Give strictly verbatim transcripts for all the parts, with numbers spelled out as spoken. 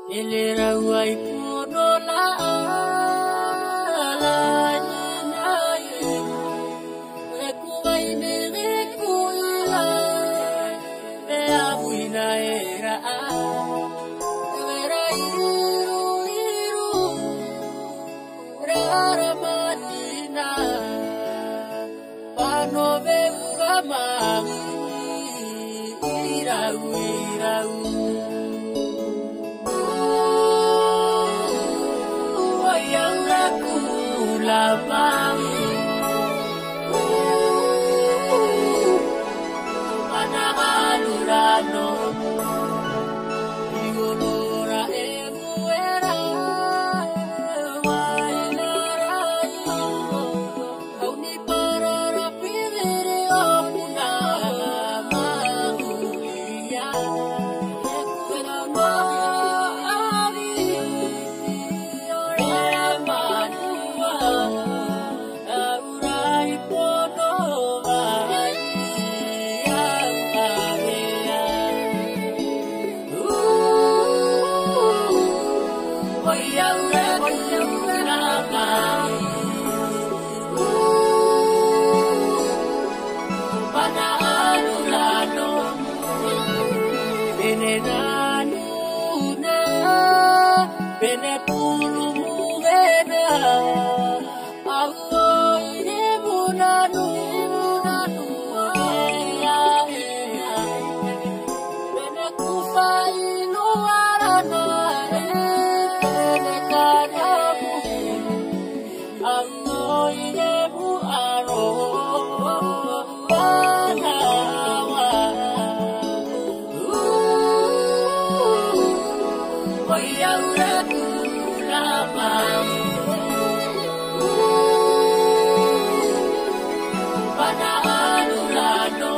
Elera wai puno la la na ye. Eku wai ne eku ila. Me abuina era a. Era iru iru. Rara matina. Pano ve uramami. Irau irau. Lamang Panakalurano Igolora emuera Mailaray Auni para rapidere Opuna Magulia Ekuena Mavi Ora Manua Aurai Pono Mai Auarea Ooh Oi Aura Oi Aura Mai Panakalurano Benenanuna Benepuru Mugena Agoine Munanu Munanu Ea Ea Benekufa Inuarana Benekanamu Agoine Muaro Panawa Ooh Oi Aura Kulamai Panakalurano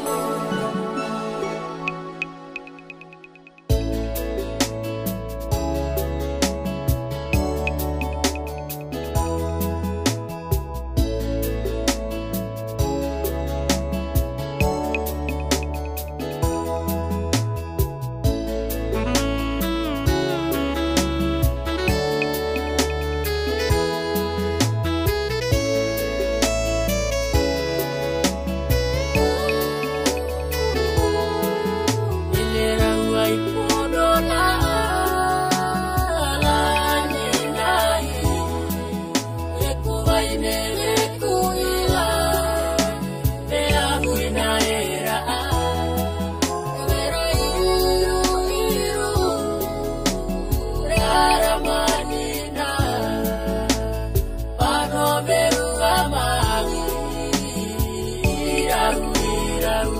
Elera wai puno la la na ye. Eku wai ne eku ila. Me abuina era a. Era iru iru. Rara manina. Pano veru amagi. Irau irau.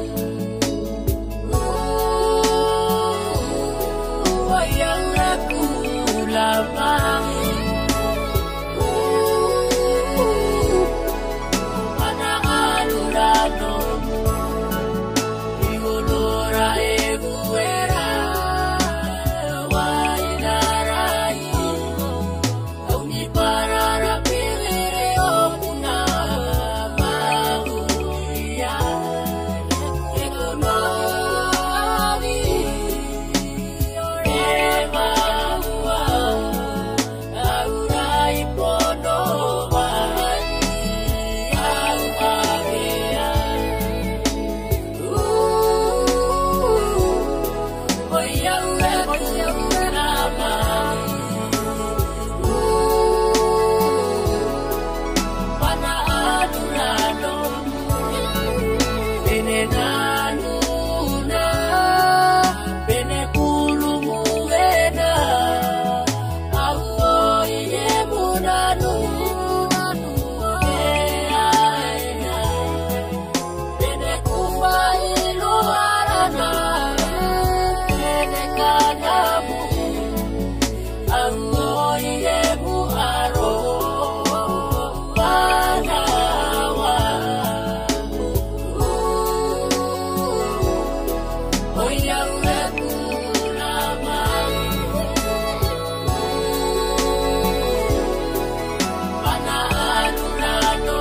Lamang Panakalurano Igolora emuera Wainaray Auni para rapidere Opuna Magulia Ekonomi Ema Aurai Pono Mai Auarea Ooh Oi Aura Oi Aura Mai Ooh Panakalurano Benenanuna Benepuru Mugena Agoine Munanu Ea Ea Benekufa Inuarana Benekanamu Agoine Muaro Panawa Ooh Oi Aura Kulamai Panakalurano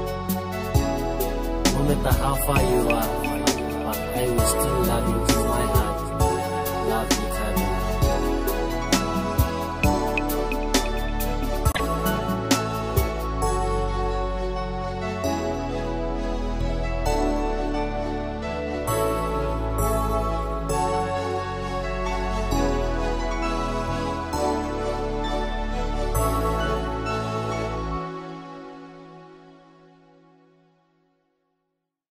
No matter how far you are, but I will still love you. love you.